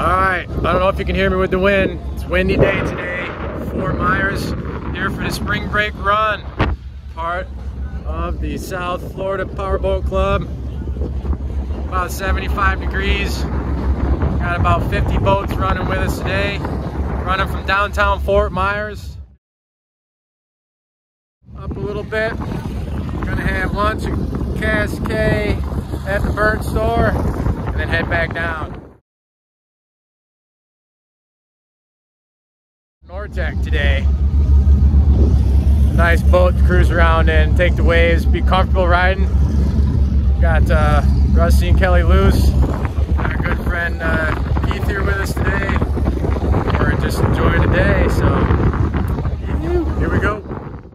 Alright, I don't know if you can hear me with the wind. It's a windy day today. Fort Myers here for the spring break run. Part of the South Florida Powerboat Club. About 75 degrees. Got about 50 boats running with us today. Running from downtown Fort Myers. Up a little bit. Gonna have lunch at Cascade at the bird store and then head back down. Nortech today. Nice boat to cruise around in, take the waves, be comfortable riding. Got Rusty and Kelly Luce, our good friend Keith here with us today. We're just enjoying the day, so here we go.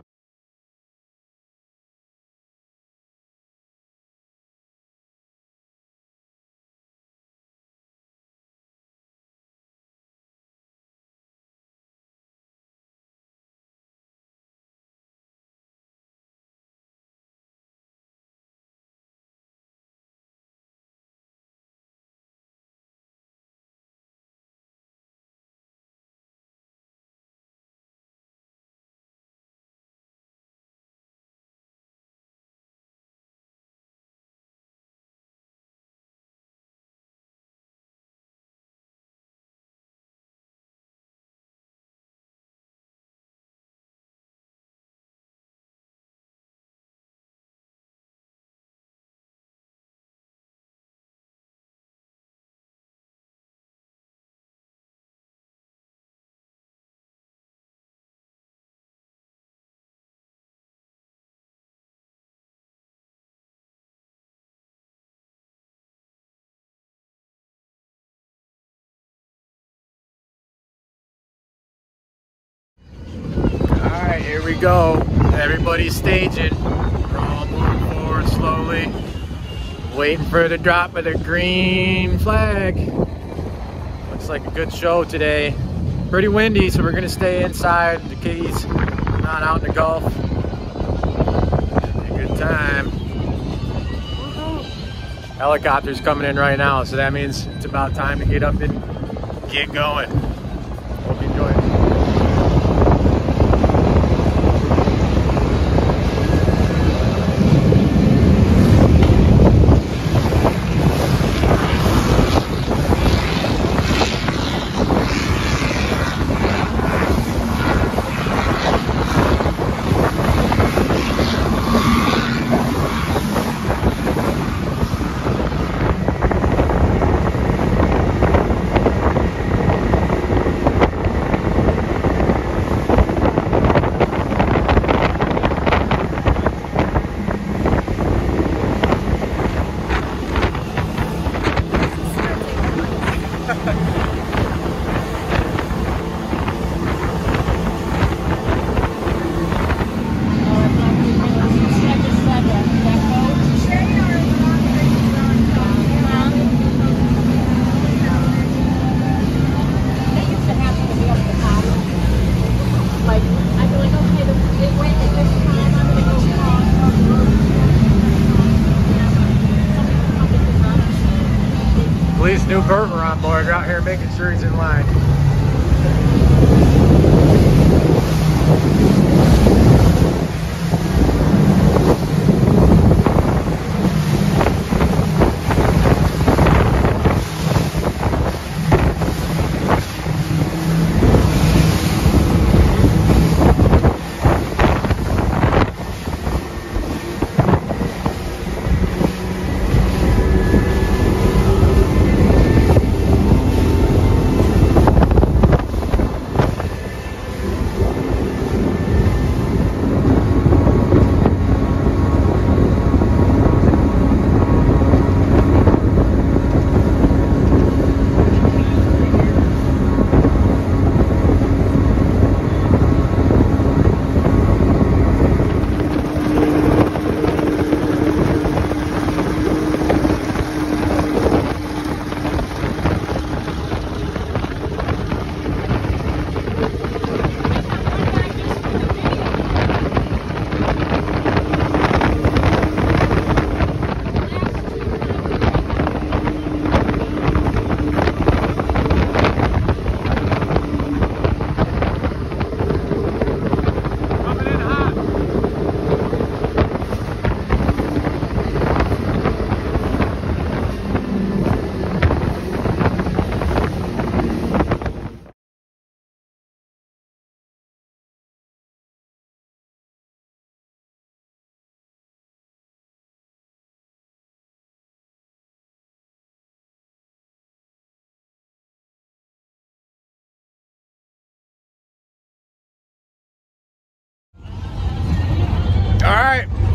Here we go. Everybody's staging. We're all moving forward slowly. Waiting for the drop of the green flag. Looks like a good show today. Pretty windy, so we're gonna stay inside the Keys, not out in the Gulf. Be a good time. Helicopter's coming in right now, so that means it's about time to get up and get going. Hope you enjoy it. Police new Bert are on board. They're out here making sure he's in line.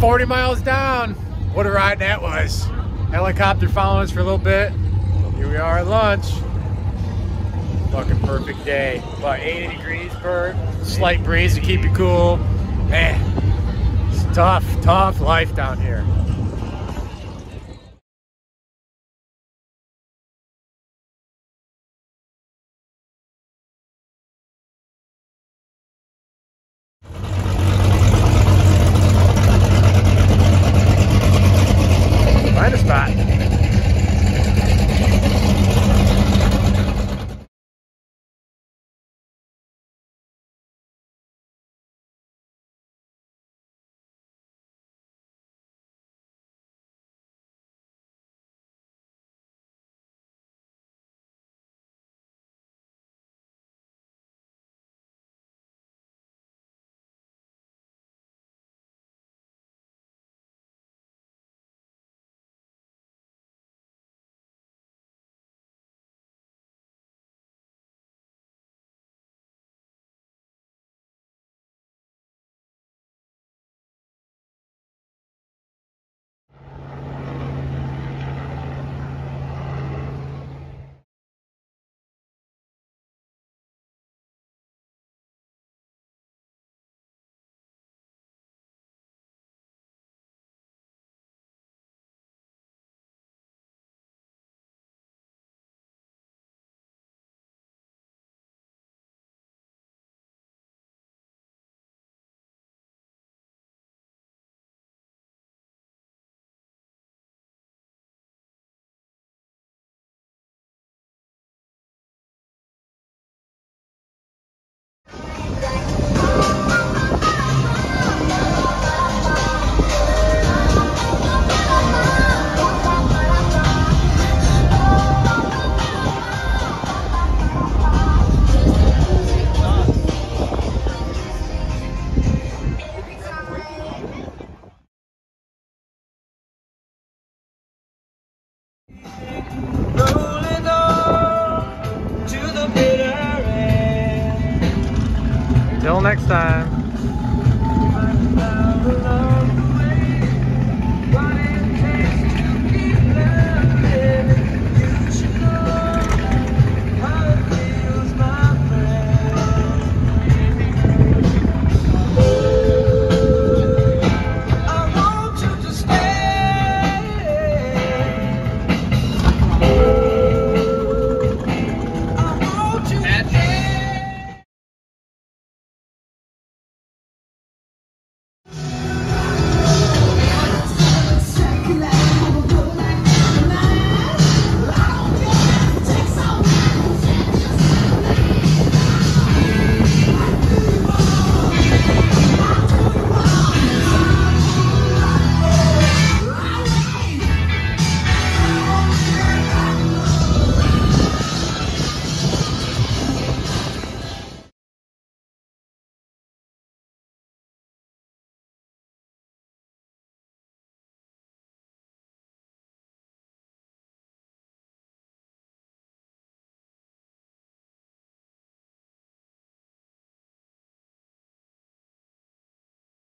40 miles down. What a ride that was. Helicopter following us for a little bit. Here we are at lunch. Fucking perfect day. About 80 degrees, Bert. Slight breeze to keep you cool. Man, it's tough life down here. Find a spot. Rolling on to the bitter end. Until next time.